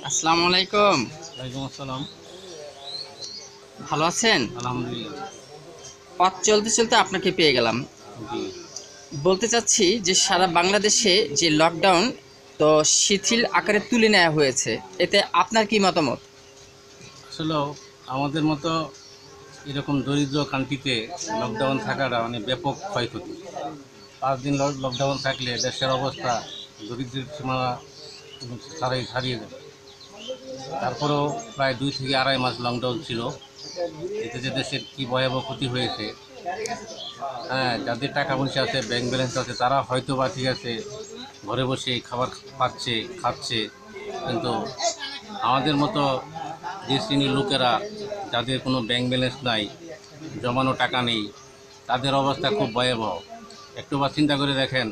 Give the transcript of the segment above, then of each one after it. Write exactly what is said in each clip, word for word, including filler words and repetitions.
আসসালামু আলাইকুম। ওয়ালাইকুম আসসালাম। ভালো আছেন? আলহামদুলিল্লাহ। পথ চলতে, চলতে আপনাকে পেয়ে গেলাম। জি। বলতে চাচ্ছি যে সারা বাংলাদেশে যে লকডাউন তো শিথিল আকারে তুলে নেওয়া হয়েছে। এতে আপনার কি মতামত? আসলেও আমাদের মতো এরকম দরিদ্র কান্ট্রিতে লকডাউন থাকাটা মানে ব্যাপক ক্ষয়ক্ষতি। পাঁচ দিন লক লকডাউন থাকলে দেশের অবস্থা দরিদ্রের সীমানা ছাড়াই ছাড়িয়ে যাবে। তারপরেও প্রায় দুই থেকে আড়াই মাস লকডাউন ছিল। এতে যে দেশের কী ভয়াবহ ক্ষতি হয়েছে, হ্যাঁ, যাদের টাকা পয়সা আছে, ব্যাংক ব্যালেন্স আছে, তারা হয়তো বা ঠিক আছে ঘরে বসে খাবার পাচ্ছে, খাচ্ছে। কিন্তু আমাদের মতো যে শ্রেণীর লোকেরা, যাদের কোনো ব্যাংক ব্যালেন্স নাই, জমানো টাকা নেই, তাদের অবস্থা খুব ভয়াবহ। একটু বা চিন্তা করে দেখেন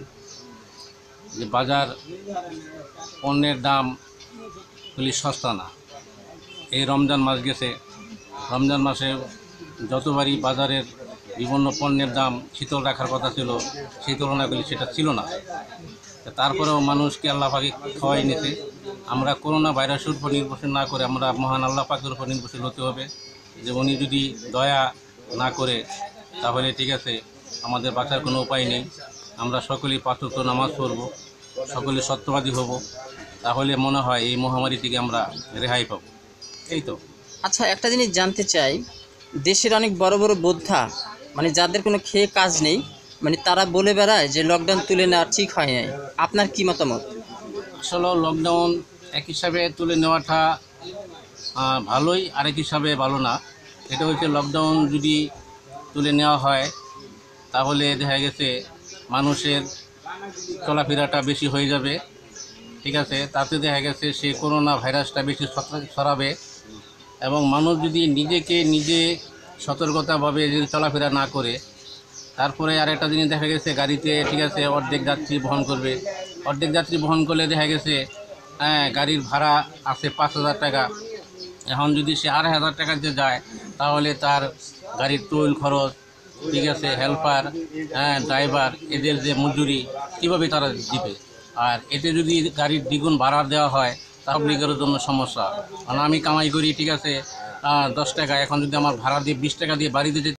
যে বাজার পণ্যের দাম খুবই সস্তা না। এই রমজান মাস গেছে, রমজান মাসে যতবারই বাজারের বিভিন্ন পণ্যের দাম শীতল রাখার কথা ছিল, সেই তুলনাগুলি সেটা ছিল না। তারপরেও মানুষকে আল্লাহ পাকে খাওয়াই নিতে। আমরা করোনা ভাইরাসের উপর নির্ভরশীল না করে আমরা মহান আল্লাহ পাকের উপর নির্ভরশীল হতে হবে, যে উনি যদি দয়া না করে তাহলে ঠিক আছে আমাদের বাঁচার কোনো উপায় নেই। আমরা সকলেই পাঁচ ওয়াক্ত নামাজ পড়ব, সকলে সত্যবাদী হব, তাহলে মনে হয় এই মহামারী থেকে আমরা রেহাই পাব। এই তো। আচ্ছা, একটা জিনিস জানতে চাই, দেশের অনেক বড়, বড় বোদ্ধা মানে যাদের কোনো খেয়ে কাজ নেই, মানে তারা বলে বেড়ায় যে লকডাউন তুলে নেওয়া ঠিক হয় নাই। আপনার কি মতামত? আসলে লকডাউন এক হিসাবে তুলে নেওয়াটা আহ, ভালোই, আরেক হিসাবে ভালো না। এটা হচ্ছে লকডাউন যদি তুলে নেওয়া হয় তাহলে দেখা গেছে মানুষের চলাফেরাটা বেশি হয়ে যাবে, ঠিক আছে। তাতে দেখা গেছে সে করোনা ভাইরাসটা বেশি ছড়া- ছড়াবে। এবং মানুষ যদি নিজেকে নিজে সতর্কতাভাবে যদি চলাফেরা না করে, তারপরে আর একটা জিনিস দেখা গেছে গাড়িতে ঠিক আছে অর্ধেক যাত্রী বহন করবে। অর্ধেক যাত্রী বহন করলে দেখা গেছে হ্যাঁ গাড়ির ভাড়া আছে পাঁচ হাজার টাকা। এখন যদি সে আড়াই হাজার টাকাতে যায় তাহলে তার গাড়ির টোল খরচ, ঠিক আছে, হেল্পার, হ্যাঁ ড্রাইভার, এদের যে মজুরি কীভাবে তারা দিবে? আর এতে যদি গাড়ির দ্বিগুণ ভাড়া দেওয়া হয় পাবলিকের জন্য সমস্যা। কারণ আমি কামাই করি ঠিক আছে দশ টাকা, এখন যদি আমার ভাড়া দিয়ে বিশ টাকা দিয়ে বাড়িতে যেতে